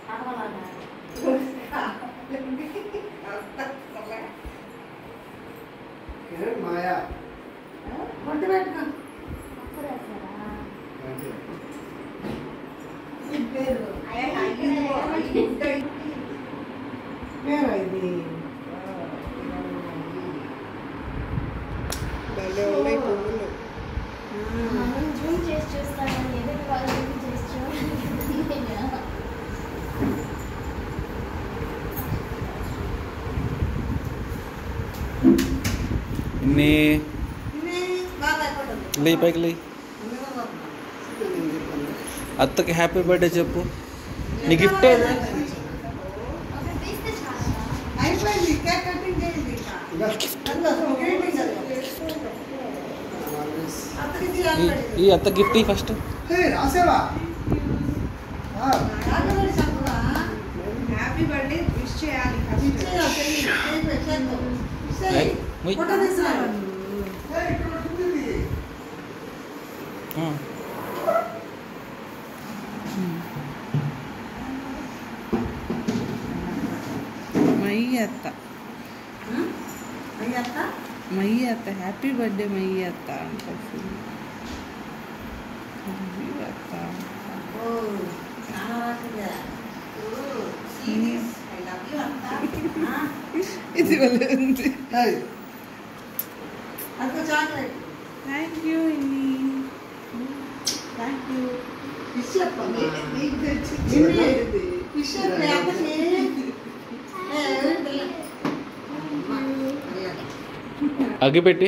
మాయా వంట పెట్టుకో పేరు ఇది జూమ్ చేసి చూస్తాను ఎదుటి వాళ్ళు చేసి లే పైకి లే అత్తకి హ్యాపీ బర్త్డే చెప్పు నీ గిఫ్ట్ అయిపోయింది కేక్ కటింగ్ చేయండి ఈ అత్త గిఫ్ట్ ఫస్ట్ రాసేవా హ్యాపీ బర్త్డే విష్ చేయాలి మయ్యి అత్త హ్యాపీ బర్త్డే మయ్యి అత్త ఇది వల్ల ఉంది థ్యాంక్ యూ థ్యాంక్ యూ అగ్గిపెట్టి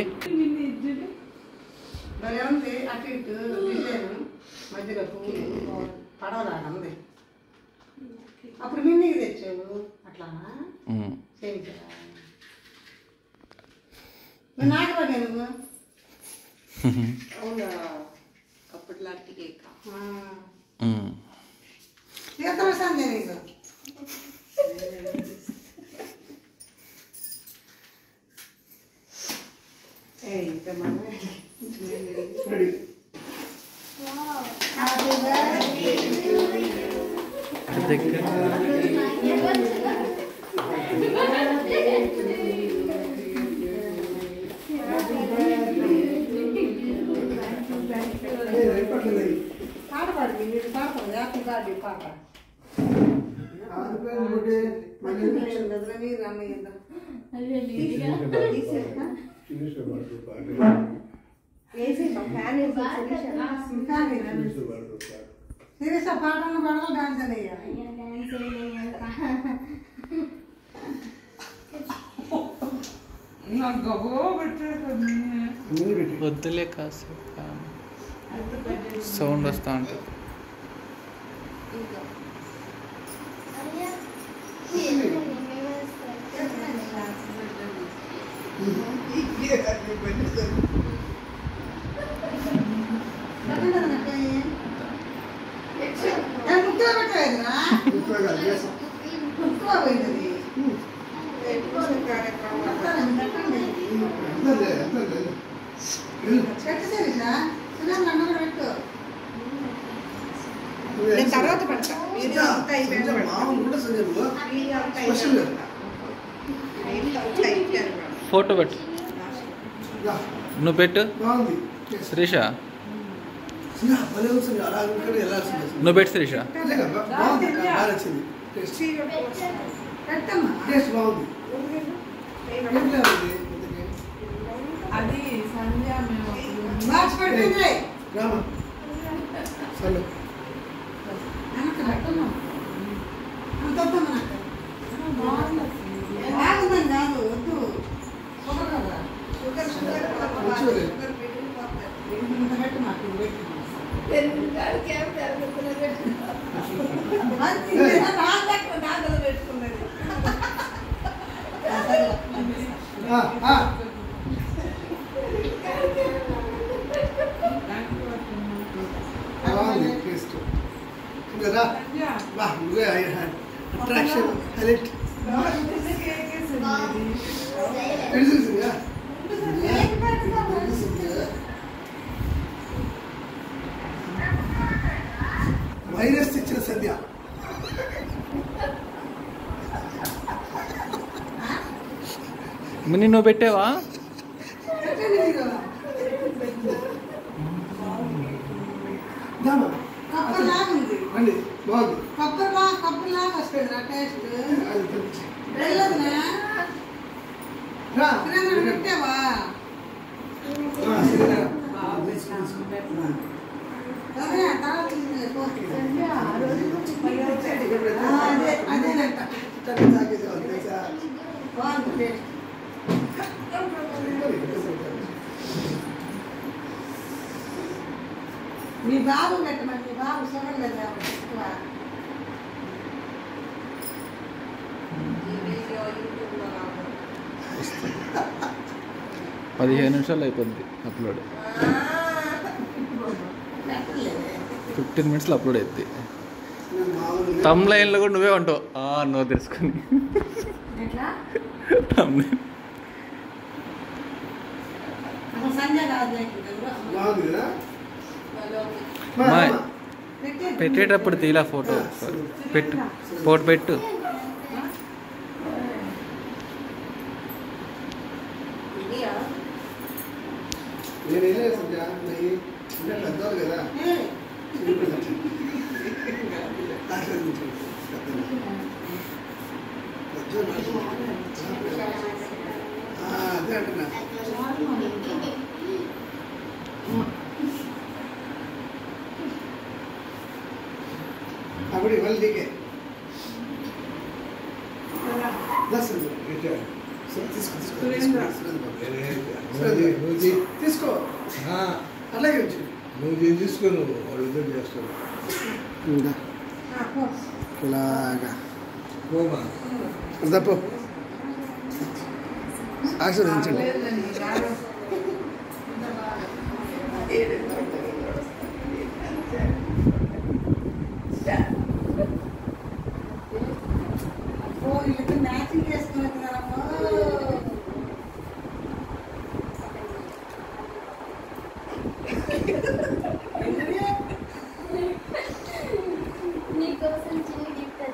అటు ఇటు మధ్యలో పువ్వు పడవలాగా ఉంది అప్పుడు మిన్నీకి తెచ్చావు అట్లానా చేయించా నాగరాగా నువ్వు అవునా అప్పట్లో అట్టికే తీర్థవసాను నేను పాట పాడి మీరు పాడతారు హ్యాపీ బర్త్డే పాట మీరు అన్నయ్య సీరియస్ పాటలు పాడదు డాన్స్ అయ్యా వద్దులే కాసు సౌండ్ వస్తూ ఉంటుంది తర్వాత పడతా ఫోటో పెట్టు నువ్వు పెట్టు శ్రీష నువ్వు పెట్టు శ్రీష అది సంధ్య attraction, highlight. వైరస్ ఇచ్చిన సంధ్య మినీ నువ్వు పెట్టావా? కొబ్బరిలాగా ఉంది. అండి బాగుంది. కొబ్బరిలాగా వస్తుంది నా టేస్ట్. వెళ్ళదునా రా. పెట్టావా? అదేనంట బాగుంది టేస్ట్. మీ బాబు పెట్టమని మీ బాబు చూడలేదు ఎక్కువ. 15 నిమిషాలు అయిపోద్ది అప్లోడ్. 15 మినిట్స్లో అప్లోడ్ అవుద్ది. తమ్ లైన్లో కూడా నువ్వే ఉంటావు నువ్వు తెలుసుకొని. సంజయ్ కాదు బాగుంది కదా. పెట్టేటప్పుడు తీలా ఫోటో పెట్టు, ఫోటో పెట్టు. నేను వెళ్ళలేదు సంధ్య, అంటే పెద్దవాళ్ళు కదా. అదే అంటున్నా. అప్పుడు ఇవాళ దిగే తీసుకో. అలాగే వచ్చి నువ్వు తీసుకో, నువ్వు వాళ్ళు ఇద్దరు చేస్తావు. ఇలాగా పోమా తప్పు ఆశీర్వదించండి. మ్యాచింగ్ చేసుకున్నారమ్మా. నీకోసం చిన్న గిఫ్ట్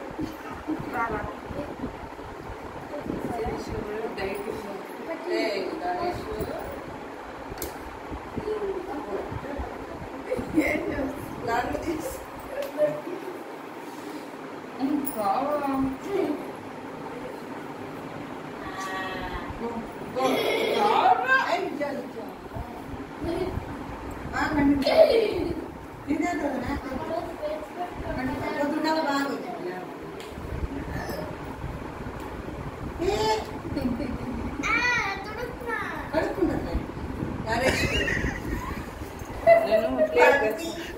కడుక్కుంటుంది. నేను